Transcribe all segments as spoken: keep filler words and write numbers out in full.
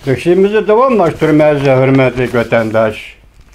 Döşeğimizi davamlaştırmayız hürmetli vatandaş.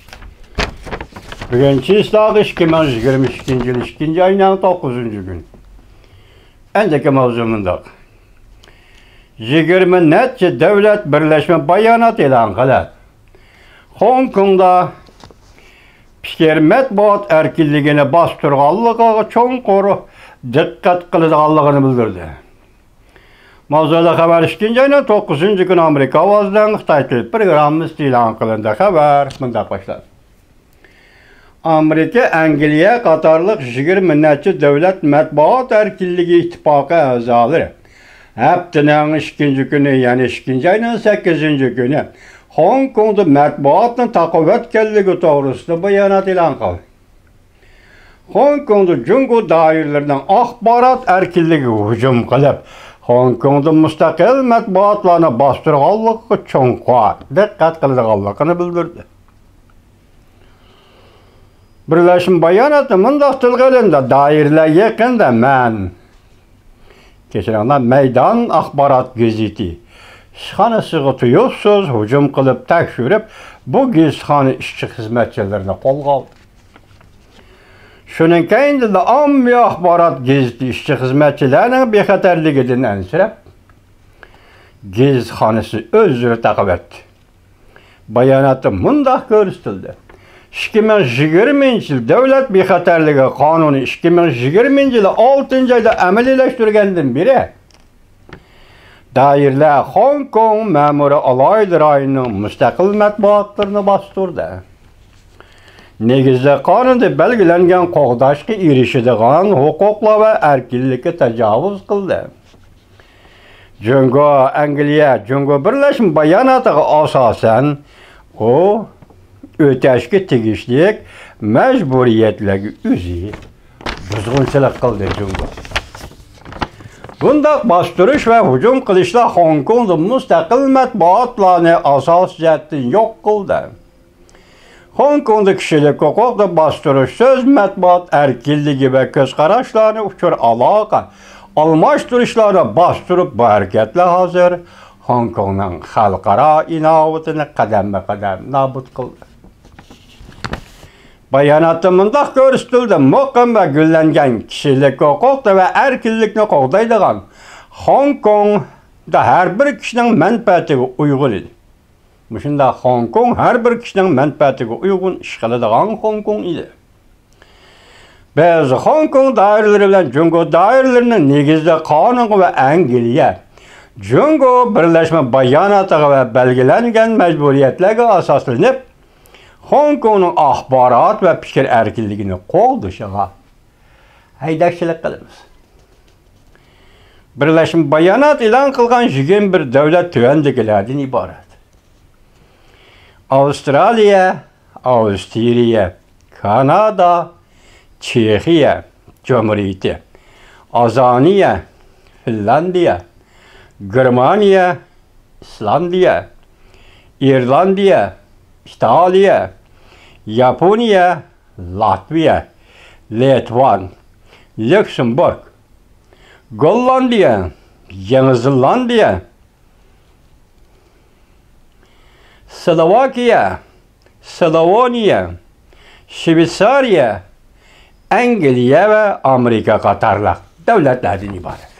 Bugünkü İslah iki bin yigirme ikkinchi yıl ikkinchi ayının dokuzuncu gün. Önceki mavzumunda yigirma neçe devlet birleşme bayanat e'lon qiladi. Hong Kongda fikir matbuot erkinligini bostirganligiga cho'nqur diqqat qiladiganligini bildirdi. Mavzuda xabar ikkinchi ayının dokuzuncu gün Amerika ovozidan Xitoy til programmasi e'lon qilindi. Xabar bunday başladı. Amerika, Angliya qatorliq yigirma necha davlat matbuot erkinligi ittifoqi a'zolari haftaning ikkinchi kuni, ya'ni ikkinchi ayning sakkizinchi kuni Hong Kongda matbuotni taqovatganligi to'g'risida bayonot e'lon qildi. Hong Kongda Jungo doiralarining axborot erkinligiga hujum qilib, Hong Kongda mustaqil matbuotlarni bostirganligiga cho'nqur diqqat qiladiganligini bildirdi. Birleşim bayanatı mundaq tilg'ilindi. Doiralar yaqinda men kechiringlar Meydan axborot gazeti ishxonasiga tuyuqsiz hujum qilib tekshirib, bu gazitxona ishchi xizmatchilarini qo'lga oldi. Shundan keyin de ommaviy axborot gazeti ishchi xizmatchilarining bexatarligidan ansirab, gazitxonasi o'zini taqib etdi. Bayonotda mundaq ko'rsatildi. ikki ming yigirmanchi yil davlat bexatarligi qonuni ikki ming yigirmanchi yil oltinchi oyda amaliyleştirgandan beri doiralar Hong Kong ma'muriy aloyilarining mustaqil matbuotlarini bostirdi. Negizda qonunda belgilangan qo'g'dashga erishadigan huquqlar va erkinlikka tajovuz qildi. Jungo Angliya Jungo birlashma bayonotiga asosan o o'tashga tegishlik majburiyatlarga o'zi buzg'unchilik qildi Jungo. Bundaq bostirish va hujum qilishlar Hong Kongda mustaqil matbuotlarni asos jihatdan yo'q qildi. Hong Kongda kishilik huquqni bostirish, so'z matbuot erkinligi va ko'zqarashlarni uchur aloqa almashtirishlarni bostirib, bu harakatlar hozir Hong Kongning xalqaro inovatini qadamma-qadam nobud qildi. Bayonotda mundaq ko'rsatildi. Muqim va gullangan kishilik huquqi va erkinlikni qo'g'daydigan Hong Kongda har bir kishining manfaatiga uyg'un edi. Shunda Hong Kong har bir kishining manfaatiga uyg'un ish qiladigan Hong Kong edi. Biz Hong Kong doiralari bilan Jungo doiralarining negizida qonun va Angliya Jungo birlashma bayonotiga va belgilangan majburiyatlarga asoslanib Hong Kongning axborot va fikr erkinligini qo'g'dishiga haydakchilik qilamiz. Birlashma bayonot e'lon qilgan yigirma bir davlat tuvandagilardan iborat. Avstraliya, Avstriya, Kanada, Chexiya Cumhuriyati, Azaniya, Finlandiya, Germaniya, İslandiya, İrlandiya, İtaliya, Yaponiya, Latviya, Litvan, Lüksemburg, Gollandiya, Yeni Zelandiya, Slovakiya, Sloveniya, Shveysariya, Angliya ve Amerika qatorliq davlatlardan iborat.